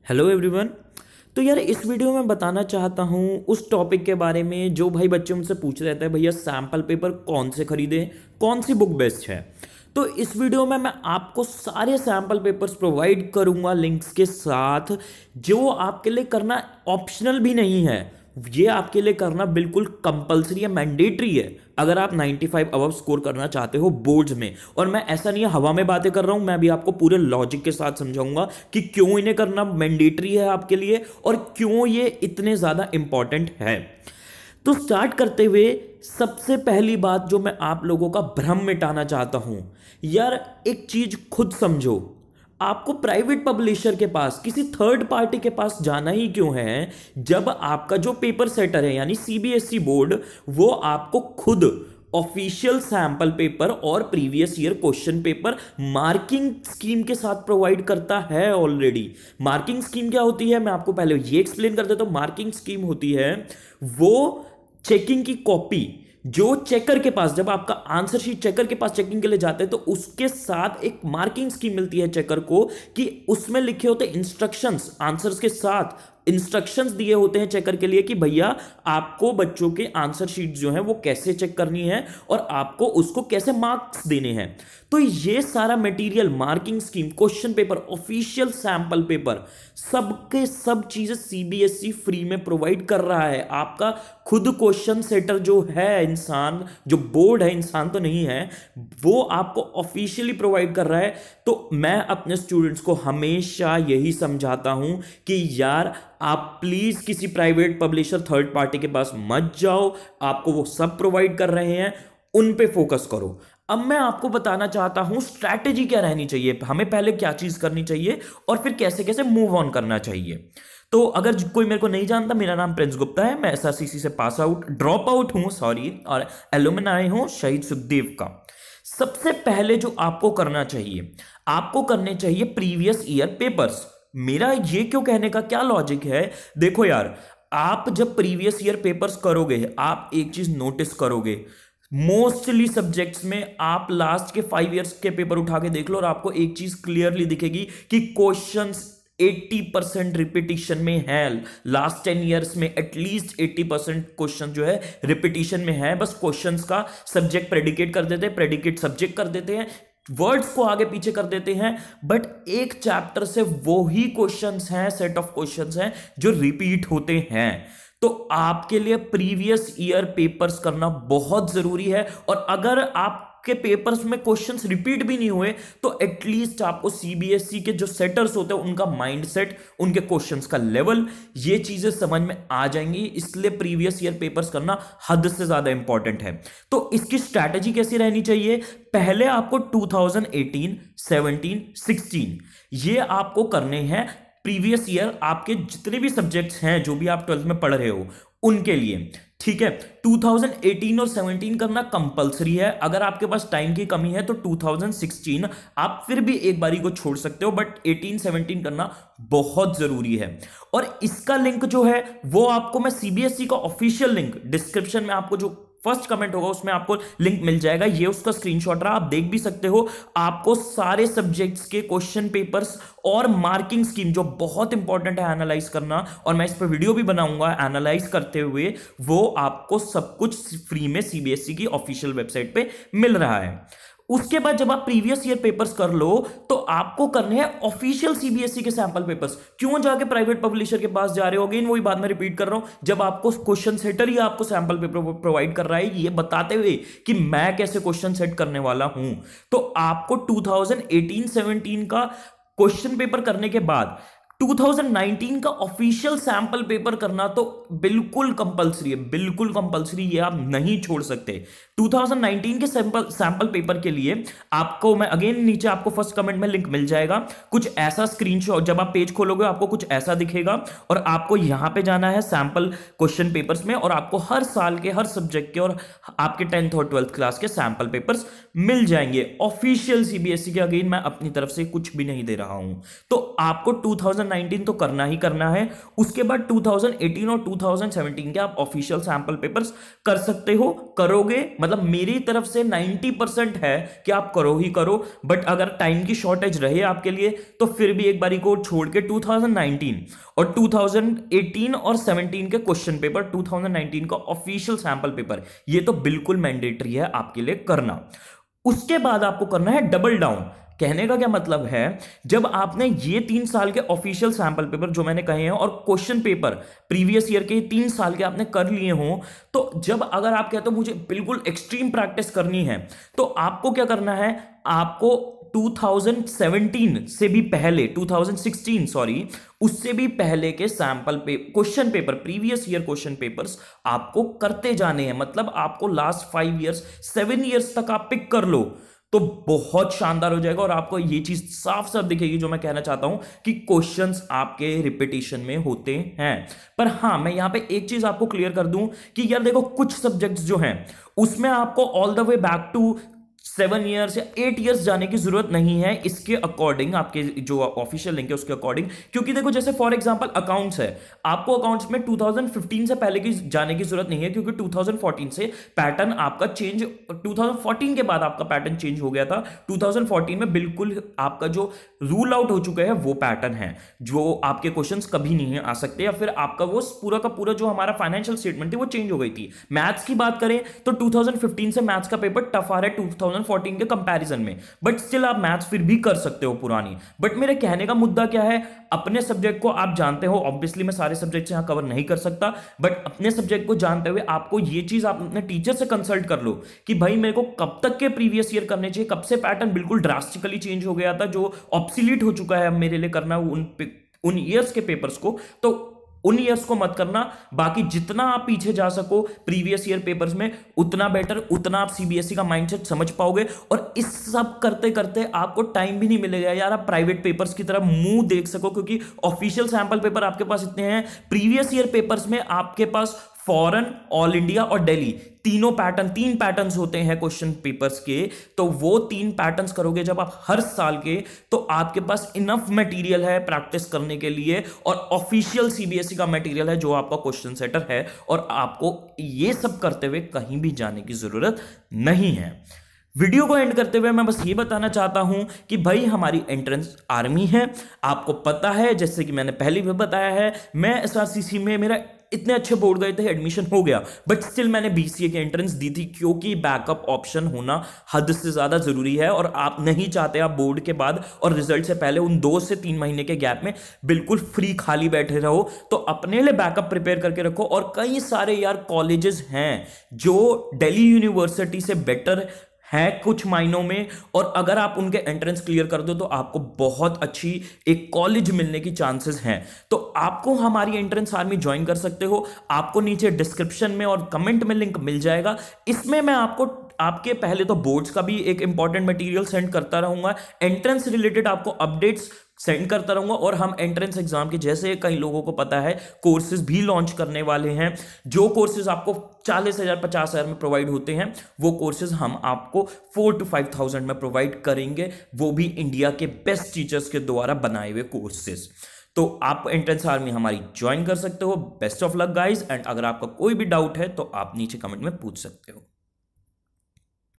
Hello everyone. तो यार इस वीडियो में बताना चाहता हूँ उस टॉपिक के बारे में जो भाई बच्चे मुझसे पूछ रहे थे, भैया सैम्पल पेपर कौन से खरीदें, कौन सी बुक बेस्ट है। तो इस वीडियो में मैं आपको सारे सैम्पल पेपर्स प्रोवाइड करूंगा लिंक्स के साथ, जो आपके लिए करना ऑप्शनल भी नहीं है, ये आपके लिए करना बिल्कुल कंपलसरी है, मैंडेटरी है अगर आप 95 अबव स्कोर करना चाहते हो बोर्ड्स में। और मैं ऐसा नहीं है हवा में बातें कर रहा हूं, मैं भी आपको पूरे लॉजिक के साथ समझाऊंगा कि क्यों इन्हें करना मैंडेटरी है आपके लिए और क्यों ये इतने ज्यादा इंपॉर्टेंट है। तो स्टार्ट करते हुए सबसे पहली बात जो मैं आप लोगों का भ्रम मिटाना चाहता हूं, यार एक चीज खुद समझो, आपको प्राइवेट पब्लिशर के पास, किसी थर्ड पार्टी के पास जाना ही क्यों है जब आपका जो पेपर सेटर है यानी सीबीएसई बोर्ड, वो आपको खुद ऑफिशियल सैंपल पेपर और previous year question paper marking scheme के साथ प्रोवाइड करता है ऑलरेडी। मार्किंग स्कीम क्या होती है मैं आपको पहले ये एक्सप्लेन कर देता हूं। मार्किंग स्कीम होती है वो चेकिंग की कॉपी जो चेकर के पास, जब आपका आंसर शीट चेकर के पास चेकिंग के लिए जाते हैं तो उसके साथ एक मार्किंग स्कीम मिलती है चेकर को कि उसमें लिखे होते इंस्ट्रक्शंस, आंसर्स के साथ इंस्ट्रक्शंस दिए होते हैं चेकर के लिए कि भैया आपको बच्चों के आंसर शीट जो है वो कैसे चेक करनी है और आपको उसको कैसे मार्क्स देने हैं। तो ये सारा material, marking scheme, question paper, official sample paper, सबके सब चीजें सीबीएसई फ्री में प्रोवाइड कर रहा है। आपका खुद क्वेश्चन सेटर जो है इंसान, जो बोर्ड है, इंसान तो नहीं है, वो आपको ऑफिशियली प्रोवाइड कर रहा है। तो मैं अपने स्टूडेंट्स को हमेशा यही समझाता हूं कि यार आप प्लीज किसी प्राइवेट पब्लिशर, थर्ड पार्टी के पास मत जाओ, आपको वो सब प्रोवाइड कर रहे हैं, उन पे फोकस करो। अब मैं आपको बताना चाहता हूं स्ट्रैटेजी क्या रहनी चाहिए, हमें पहले क्या चीज करनी चाहिए और फिर कैसे कैसे मूव ऑन करना चाहिए। तो अगर कोई मेरे को नहीं जानता, मेरा नाम प्रिंस गुप्ता है, मैं एसआरसीसी से पास आउट, ड्रॉप आउट हूं सॉरी, और एलुमनाई हूं शहीद सुखदेव का। सबसे पहले जो आपको करना चाहिए, आपको करने चाहिए प्रीवियस ईयर पेपर्स। मेरा ये क्यों कहने का क्या लॉजिक है, देखो यार, आप जब प्रीवियस ईयर पेपर्स करोगे, आप एक चीज नोटिस करोगे, मोस्टली सब्जेक्ट्स में आप लास्ट के 5 इयर्स के पेपर उठा के देख लो और आपको एक चीज क्लियरली दिखेगी कि क्वेश्चंस 80% रिपीटिशन में है। लास्ट 10 इयर्स में एटलीस्ट 80% क्वेश्चन जो है रिपीटिशन में है। बस क्वेश्चंस का सब्जेक्ट प्रेडिकेट कर देते हैं, प्रेडिकेट सब्जेक्ट कर देते हैं, वर्ड्स को आगे पीछे कर देते हैं, बट एक चैप्टर से वो ही क्वेश्चंस हैं, सेट ऑफ क्वेश्चंस हैं जो रिपीट होते हैं। तो आपके लिए प्रीवियस ईयर पेपर्स करना बहुत जरूरी है। और अगर आपके पेपर्स में क्वेश्चंस रिपीट भी नहीं हुए तो एटलीस्ट आपको सीबीएसई के जो सेटर्स होते हैं उनका माइंडसेट, उनके क्वेश्चंस का लेवल, ये चीजें समझ में आ जाएंगी। इसलिए प्रीवियस ईयर पेपर्स करना हद से ज्यादा इंपॉर्टेंट है। तो इसकी स्ट्रैटेजी कैसी रहनी चाहिए, पहले आपको 2018, 17, 16 ये आपको करने हैं। प्रीवियस ईयर आपके जितने भी सब्जेक्ट्स हैं जो भी आप 12th में पढ़ रहे हो उनके लिए, ठीक है। 2018 और 17 करना कंपलसरी है। अगर आपके पास टाइम की कमी है तो 2016 आप फिर भी एक बारी को छोड़ सकते हो, बट 18 17 करना बहुत जरूरी है। और इसका लिंक जो है वो आपको मैं सीबीएसई का ऑफिशियल लिंक डिस्क्रिप्शन में, आपको जो फर्स्ट कमेंट होगा उसमें आपको लिंक मिल जाएगा। ये उसका स्क्रीनशॉट रहा, आप देख भी सकते हो। आपको सारे सब्जेक्ट्स के क्वेश्चन पेपर्स और मार्किंग स्कीम जो बहुत इंपॉर्टेंट है एनालाइज करना, और मैं इस पर वीडियो भी बनाऊंगा एनालाइज करते हुए, वो आपको सब कुछ फ्री में सीबीएसई की ऑफिशियल वेबसाइट पे मिल रहा है। उसके बाद जब आप प्रीवियस ईयर पेपर्स कर लो तो आपको करने हैं ऑफिशियल सीबीएसई के सैंपल पेपर्स। क्यों जाके प्राइवेट पब्लिशर के पास जा रहे हो, अगेन वही बात मैं रिपीट कर रहा हूं, जब आपको क्वेश्चन सेटर ही आपको सैंपल पेपर प्रोवाइड कर रहा है ये बताते हुए कि मैं कैसे क्वेश्चन सेट करने वाला हूं। तो आपको 2018-17 का क्वेश्चन पेपर करने के बाद 2019 का ऑफिशियल सैंपल पेपर करना तो बिल्कुल कंपलसरी है, बिल्कुल कंपलसरी, ये आप नहीं छोड़ सकते। 2019 के सैंपल पेपर के लिए आपको मैं अगेन नीचे आपको फर्स्ट कमेंट में लिंक मिल जाएगा। कुछ ऐसा स्क्रीनशॉट, जब आप पेज खोलोगे आपको कुछ ऐसा दिखेगा और आपको यहां पे जाना है सैंपल क्वेश्चन पेपर्स में और आपको हर साल के हर सब्जेक्ट के और आपके 10th और 12th क्लास के सैंपल पेपर्स मिल जाएंगे ऑफिशियल सीबीएसई के। अगेन मैं अपनी तरफ से कुछ भी नहीं दे रहा हूं। तो आपको 2019 तो करना ही करना है। उसके बाद 2018 और 2017 के आप ऑफिशियल सैंपल पेपर्स कर सकते हो, करोगे, मतलब मेरी तरफ से 90% है कि आप करो ही करो। बट अगर टाइम की शॉर्टेज रहे आपके लिए तो फिर भी एक बारी को छोड़ के 2019 और 2018 और 17 के क्वेश्चन पेपर, 2019 का ऑफिशियल सैंपल पेपर, ये तो बिल्कुल मैंडेटरी है आपके लिए करना। उसके बाद आपको करना है डबल डाउन। कहने का क्या मतलब है, जब आपने ये 3 साल के ऑफिशियल सैंपल पेपर जो मैंने कहे हैं और क्वेश्चन पेपर प्रीवियस ईयर के 3 साल के आपने कर लिए हो, तो जब अगर आप कहते हो मुझे बिल्कुल एक्सट्रीम प्रैक्टिस करनी है, तो आपको क्या करना है, आपको 2017 से भी पहले, 2016 सॉरी, उससे भी पहले के सैंपल पे question paper, previous year question papers आपको करते जाने हैं। मतलब आपको लास्ट 5 ईयर्स 7 ईयर्स तक आप पिक कर लो तो बहुत शानदार हो जाएगा और आपको ये चीज साफ साफ दिखेगी जो मैं कहना चाहता हूं कि क्वेश्चंस आपके रिपीटिशन में होते हैं। पर हां, मैं यहां पे एक चीज आपको क्लियर कर दूं कि यार देखो, कुछ सब्जेक्ट्स जो हैं उसमें आपको all the way back to 7 years या 8 ईयर्स जाने की जरूरत नहीं है, इसके अकॉर्डिंग, आपके जो ऑफिशियल लिंक है उसके अकॉर्डिंग। क्योंकि देखो, जैसे फॉर एग्जांपल अकाउंट्स है, आपको अकाउंट्स में 2015 से पहले की जाने की जरूरत नहीं है, क्योंकि 2014 से पैटर्न आपका चेंज, 2014 के बाद आपका पैटर्न चेंज हो गया था। 2014 में बिल्कुल आपका जो रूल आउट हो चुका है वो पैटर्न है, जो आपके क्वेश्चंस कभी नहीं आ सकते, या फिर आपका वो पूरा का पूरा जो हमारा फाइनेंशियल स्टेटमेंट थी वो चेंज हो गई थी। मैथ्स की बात करें तो 2015 से मैथ्स का पेपर टफ आ रहा है 2014 के कंपैरिजन में, बट स्टिल आप मैथ्स फिर भी कर सकते हो पुरानी। बट मेरे कहने का मुद्दा क्या है, अपने सब्जेक्ट को आप जानते हो, ऑब्वियसली मैं सारे सब्जेक्ट्स यहां कवर नहीं कर सकता, बट अपने सब्जेक्ट को जानते हुए आपको ये चीज आप अपने टीचर से कंसल्ट कर लो कि भाई मेरे को कब तक के प्रीवियस ईयर करने चाहिए, कब से पैटर्न बिल्कुल ड्रास्टिकली चेंज हो गया था, जो ऑब्सोलीट हो चुका है अब मेरे लिए करना उन ईयर्स के पेपर्स को, तो उन ईयर्स को मत करना। बाकी जितना आप पीछे जा सको प्रीवियस ईयर पेपर्स में उतना बेटर, उतना आप सीबीएसई का माइंडसेट समझ पाओगे। और इस सब करते करते आपको टाइम भी नहीं मिलेगा यार आप प्राइवेट पेपर्स की तरफ मुंह देख सको, क्योंकि ऑफिशियल सैंपल पेपर आपके पास इतने हैं। प्रीवियस ईयर पेपर्स में आपके पास फॉरेन, ऑल इंडिया और दिल्ली, तीन पैटर्न्स होते हैं क्वेश्चन पेपर्स के। तो वो 3 पैटर्न्स करोगे जब आप हर साल के, तो आपके पास इनफ मटेरियल है प्रैक्टिस करने के लिए, और ऑफिशियल सीबीएसई का मटेरियल है जो आपका क्वेश्चन सेटर है, और आपको ये सब करते हुए कहीं भी जाने की जरूरत नहीं है। वीडियो को एंड करते हुए मैं बस ये बताना चाहता हूं कि भाई हमारी एंट्रेंस आर्मी है, आपको पता है, जैसे कि मैंने पहले भी बताया है, मैं एसआरसीसी में मेरा इतने अच्छे बोर्ड गए थे, एडमिशन हो गया, बट स्टिल मैंने बीसीए की एंट्रेंस दी थी, क्योंकि बैकअप ऑप्शन होना हद से ज्यादा जरूरी है। और आप नहीं चाहते आप बोर्ड के बाद और रिजल्ट से पहले उन 2 से 3 महीने के गैप में बिल्कुल फ्री खाली बैठे रहो, तो अपने लिए बैकअप प्रिपेयर करके रखो। और कई सारे यार कॉलेजेस हैं जो दिल्ली यूनिवर्सिटी से बेटर है कुछ मायनों में, और अगर आप उनके एंट्रेंस क्लियर कर दो तो आपको बहुत अच्छी एक कॉलेज मिलने की चांसेस हैं। तो आपको हमारी एंट्रेंस आर्मी ज्वाइन कर सकते हो, आपको नीचे डिस्क्रिप्शन में और कमेंट में लिंक मिल जाएगा। इसमें मैं आपको आपके पहले तो बोर्ड्स का भी एक इंपॉर्टेंट मटेरियल सेंड करता रहूंगा, एंट्रेंस रिलेटेड आपको अपडेट्स सेंड करता रहूंगा, और हम एंट्रेंस एग्जाम के, जैसे कई लोगों को पता है, कोर्सेज भी लॉन्च करने वाले हैं। जो कोर्सेज आपको 40,000 50,000 में प्रोवाइड होते हैं, वो कोर्सेज हम आपको 4,000 to 5,000 में प्रोवाइड करेंगे, वो भी इंडिया के बेस्ट टीचर्स के द्वारा बनाए हुए कोर्सेज। तो आप एंट्रेंस आर्मी हमारी ज्वाइन कर सकते हो। Best of luck guys, and अगर आपका कोई भी डाउट है तो आप नीचे कमेंट में पूछ सकते हो।